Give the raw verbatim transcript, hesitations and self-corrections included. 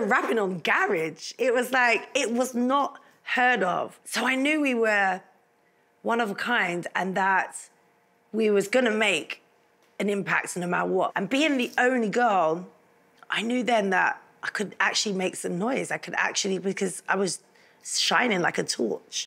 Rapping on garage. It was like, it was not heard of. So I knew we were one of a kind and that we was gonna make an impact no matter what. And being the only girl, I knew then that I could actually make some noise. I could actually, because I was shining like a torch.